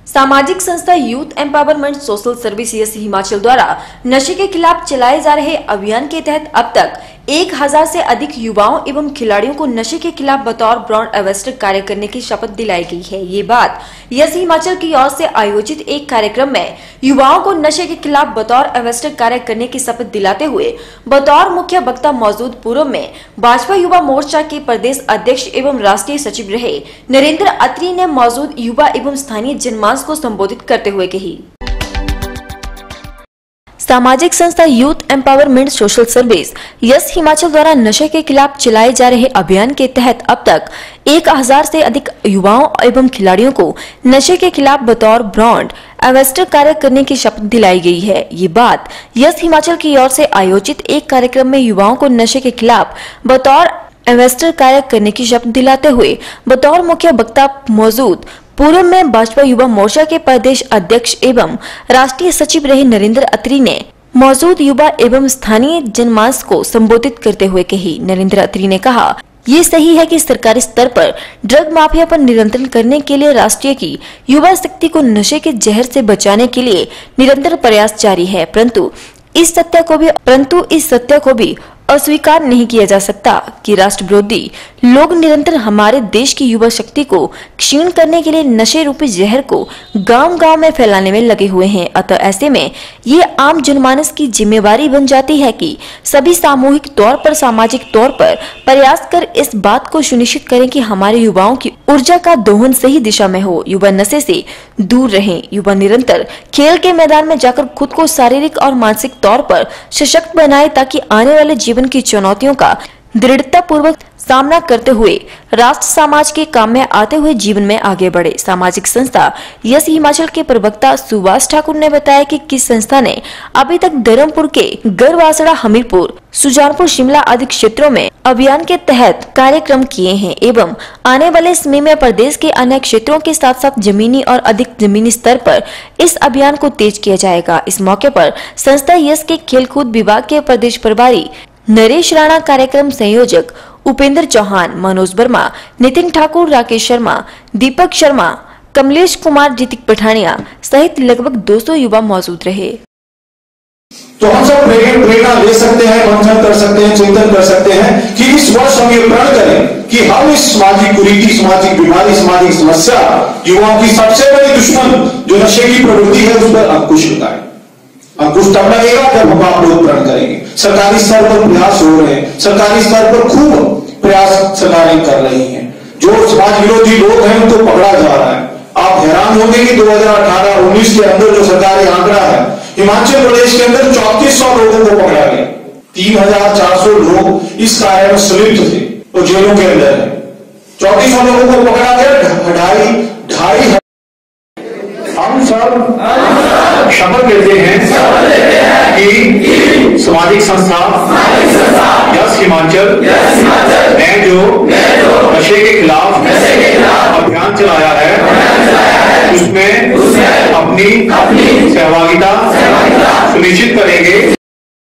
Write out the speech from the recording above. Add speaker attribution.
Speaker 1: सामाजिक संस्था youth empowerment social service yes Himachal द्वारा नशे के खिलाफ चलाए जा रहे अभियान के तहत अब तक 1000 से अधिक युवाओं एवं खिलाड़ियों को नशे के खिलाफ बतौर ब्रांड एम्बेसडर कार्य करने की शपथ दिलाई गई है। ये बात यस हिमाचल की ओर से आयोजित एक कार्यक्रम में युवाओं को नशे के खिलाफ बतौर एम्बेसडर कार्य करने की शपथ दिलाते हुए बतौर मुख्य वक्ता मौजूद पूर्व में भाजपा युवा मोर्चा के प्रदेश अध्यक्ष एवं राष्ट्रीय सचिव रहे नरेंद्र अत्री ने मौजूद युवा एवं स्थानीय जनमानस को संबोधित करते हुए कही। सामाजिक संस्था youth empowerment social service yes Himachal द्वारा नशे के खिलाफ चलाए जा रहे अभियान के तहत अब तक 1000 से अधिक युवाओं एवं खिलाड़ियों को नशे के खिलाफ बतौर ब्रांड एम्बेसडर कार्य करने की शपथ दिलाई गई है। ये बात यस हिमाचल की ओर से आयोजित एक कार्यक्रम में युवाओं को नशे के खिलाफ बतौर एम्बेसडर कार्य करने की शपथ दिलाते हुए बतौर मुख्य वक्ता मौजूद पूर्व में भाजपा युवा मोर्चा के प्रदेश अध्यक्ष एवं राष्ट्रीय सचिव रहे नरेंद्र अत्री ने मौजूद युवा एवं स्थानीय जनमानस को संबोधित करते हुए कही। नरेंद्र अत्री ने कहा, ये सही है कि सरकारी स्तर पर ड्रग माफिया पर नियंत्रण करने के लिए राष्ट्रीय की युवा शक्ति को नशे के जहर से बचाने के लिए निरंतर प्रयास जारी है, परंतु इस सत्य को भी अस्वीकार नहीं किया जा सकता कि राष्ट्र विरोधी लोग निरंतर हमारे देश की युवा शक्ति को क्षीण करने के लिए नशे रूपी जहर को गांव-गांव में फैलाने में लगे हुए हैं। अतः ऐसे में ये आम जनमानस की जिम्मेवारी बन जाती है कि सभी सामूहिक तौर पर सामाजिक तौर पर प्रयास कर इस बात को सुनिश्चित करें कि हमारे युवाओं की ऊर्जा का दोहन सही दिशा में हो, युवा नशे से दूर रहें, युवा निरंतर खेल के मैदान में जाकर खुद को शारीरिक और मानसिक तौर पर सशक्त बनाए ताकि आने वाले जीवन की चुनौतियों का दृढ़ता पूर्वक सामना करते हुए राष्ट्र समाज के काम में आते हुए जीवन में आगे बढ़े। सामाजिक संस्था यस हिमाचल के प्रवक्ता सुभाष ठाकुर ने बताया कि किस संस्था ने अभी तक धर्मपुर के गरवासड़ा, हमीरपुर, सुजानपुर, शिमला आदि क्षेत्रों में अभियान के तहत कार्यक्रम किए हैं एवं आने वाले समय में प्रदेश के अन्य क्षेत्रों के साथ साथ जमीनी और अधिक जमीनी स्तर पर इस अभियान को तेज किया जाएगा। इस मौके पर संस्था यस के खेलकूद विभाग के प्रदेश प्रभारी नरेश राणा, कार्यक्रम संयोजक उपेंद्र चौहान, मनोज वर्मा, नितिन ठाकुर, राकेश शर्मा, दीपक शर्मा, कमलेश कुमार, जीतिक पठानिया सहित लगभग 200 युवा मौजूद रहे।
Speaker 2: तो हम सब प्रेरणा ले सकते हैं, मंथन कर सकते हैं, चिंतन कर सकते हैं कि इस वर्ष हम ये प्रण करें कि हम इस सामाजिक कुरीति, सामाजिक बीमारी, सामाजिक समस्या, युवाओं की सबसे बड़ी दुश्मन जो नशे की प्रवृत्ति है उस पर अंकुश लगाएं। अंकुश तब लगेगा जब हम आप लोग प्रण करेंगे। सरकारी स्तर पर प्रयास हो रहे हैं, सरकारी स्तर पर खूब प्रयास सरकारें कर रही हैं। जो समाज विरोधी लोग हैं उनको पकड़ा जा रहा है। आप हैरान होंगे कि 2018-19 के अंदर जो सरकारी आंकड़ा है, हिमाचल प्रदेश के अंदर 3400 लोगों को पकड़ा गया। 3400 लोग इस कार्य में संलिप्त थे और जेलों के अंदर है। 3400 लोगों को पकड़ा गया। ढाई हम सब शपथ लेते हैं कि सामाजिक संस्था यस हिमाचल ने जो नशे के खिलाफ अभियान चलाया है उसमें अपनी सहभागिता